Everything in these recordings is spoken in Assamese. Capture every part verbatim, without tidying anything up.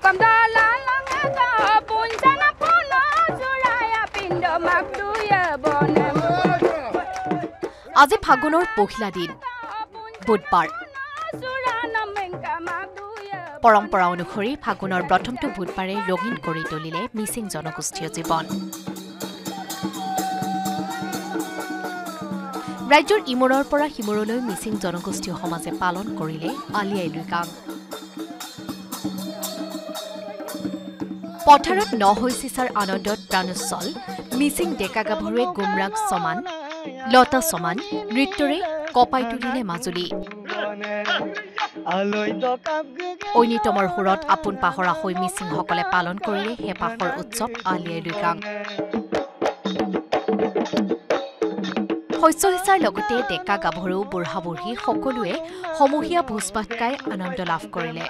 আজি ফাগুনৰ পহিলা দিন বুধবাৰ পৰম্পৰা অনুসৰি ফাগুনৰ প্ৰথমটো বুধবাৰে ৰঙীন কৰি তুলিলে মিচিং জনগোষ্ঠীয় জীৱন ৰাজ্যৰ ইমূৰৰ পৰা সিমূৰলৈ মিচিং জনগোষ্ঠীয় সমাজে পালন কৰিলে আলি আই লৃগাং পথাৰত নহৈচিচাৰ আনন্দত প্ৰাণোচ্ছল মিচিং ডেকা গাভৰুৱে গুমৰাগ সমান লতা সমান নৃত্যৰে কপাই তুলিলে মাজুলী ঐনিতমৰ সুৰত আপোন পাহৰা হৈ মিচিংসকলে পালন কৰিলে হেপাহৰ উৎসৱ আলি আই লৃগাং শস্য সিঁচাৰ লগতে ডেকা গাভৰু বুঢ়া বুঢ়ী সকলোৱে সমূহীয়া ভোজ ভাত খাই আনন্দ লাভ কৰিলে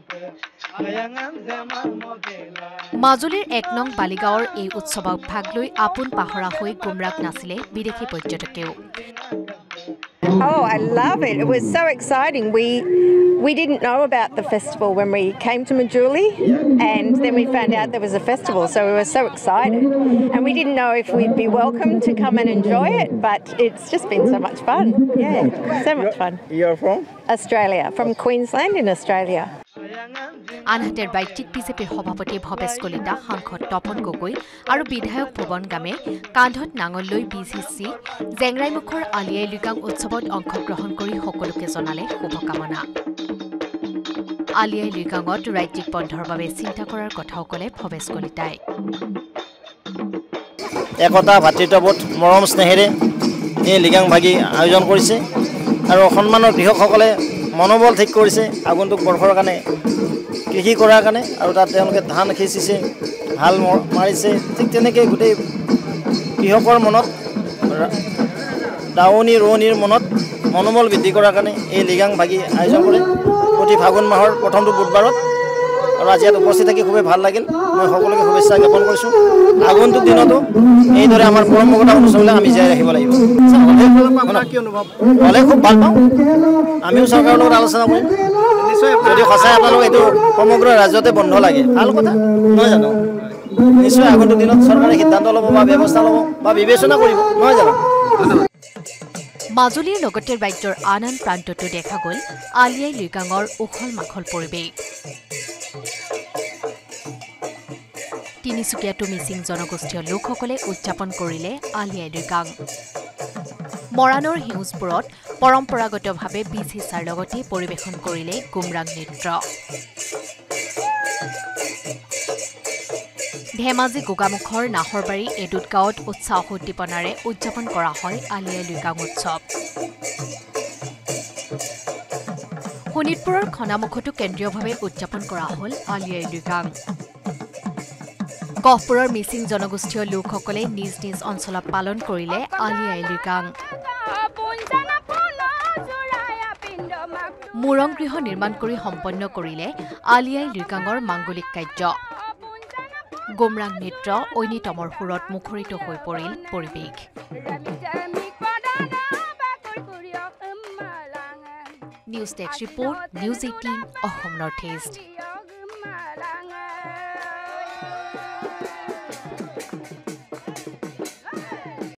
মাজুলীৰ এক নং বালিগাঁৱৰ এই উৎসৱত ভাগ লৈ আপোন পাহৰা হৈ গুমৰাগ নাছিলে বিদেশী পৰ্যটকেও Oh, I love it. It was so exciting. We we didn't know about the festival when we came to Majuli, and then we found out there was a festival, so we were so excited. And we didn't know if we'd be welcome to come and enjoy it, but it's just been so much fun. Yeah, so much fun. You're from? Australia, from Queensland in Australia. আনহাতে ৰাজ্যিক বিজেপিৰ সভাপতি ভৱেশ কলিতা সাংসদ তপন গগৈ আৰু বিধায়ক ভুৱন গামে কান্ধত নাঙল লৈ বিজিচি জেংৰাইমুখৰ আলি আই লৃগাং উৎসৱত অংশগ্ৰহণ কৰি সকলোকে জনালে শুভকামনা আলি আই লৃগাঙত ৰাজ্যিক বন্ধৰ বাবে চিন্তা কৰাৰ কথাও ক'লে ভৱেশ কলিতাই একতা ভাতৃত্ববোধ মৰম স্নেহেৰে এই লিগাং ভাগি আয়োজন কৰিছে আৰু সন্মানৰ কৃষকসকলে মনোবল ঠিক কৰিছে আগন্তুক বৰ্ষৰ কাৰণে কৃষি কৰাৰ কাৰণে আৰু তাত তেওঁলোকে ধান সিঁচিছে হাল মাৰিছে ঠিক তেনেকৈ গোটেই কৃষকৰ মনত দাৱনী ৰোৱনীৰ মনত মনোবল বৃদ্ধি কৰাৰ কাৰণে এই লিগাং ভাগি আয়োজন কৰে প্ৰতি ফাগুন মাহৰ প্ৰথমটো বুধবাৰত আৰু আজি ইয়াত উপস্থিত থাকি খুবেই ভাল লাগিল মই সকলোকে শুভেচ্ছা জ্ঞাপন কৰিছোঁ আগন্তুক দিনতো এইদৰে আমাৰ পৰম্পৰাগত অনুষ্ঠানবিলাক আমি জীয়াই ৰাখিব লাগিব হ'লে খুব ভাল পাওঁ আমিও চৰকাৰৰ লগত আলোচনা কৰিম যদি সঁচাই আপোনালোক এইটো সমগ্ৰ ৰাজ্যতে বন্ধ লাগে ভাল কথা নহয় জানো নিশ্চয় আগন্তুক দিনত চৰকাৰে সিদ্ধান্ত ল'ব বা ব্যৱস্থা ল'ব বা বিবেচনা কৰিব নহয় জানো মাজুলীৰ লগতে ৰাজ্যৰ আন আন প্ৰান্ততো দেখা গ'ল আলি আই লৃগাঙৰ উখল মাখল পৰিৱেশ তিনিচুকীয়াতো মিচিং জনগোষ্ঠীয় লোকসকলে উদযাপন কৰিলে আলি আই লৃগাং মৰাণৰ সেউজপুৰত পৰম্পৰাগতভাৱে বীজ সিঁচাৰ লগতে পৰিৱেশন কৰিলে গুমৰাগ নৃত্য ধেমাজি গোগামুখৰ নাহৰবাৰী এডুত গাঁৱত উৎসাহ উদ্দীপনাৰে উদযাপন কৰা হয় আলি আই লৃগাং উৎসৱ শোণিতপুৰৰ খনামুখতো কেন্দ্ৰীয়ভাৱে উদযাপন কৰা হ'ল আলি আই লৃগাং গহপুৰৰ মিচিং জনগোষ্ঠীয় লোকসকলে নিজ নিজ অঞ্চলত পালন কৰিলে আলি আই লৃগাং মুৰং গৃহ নিৰ্মাণ কৰি সম্পন্ন কৰিলে আলি আই লৃগাঙৰ মাংগলিক কাৰ্য গুমৰাং নৃত্য ঐনিতমৰ সুৰত মুখৰিত হৈ পৰিল পৰিৱেশ news desk report news eighteen Assam north east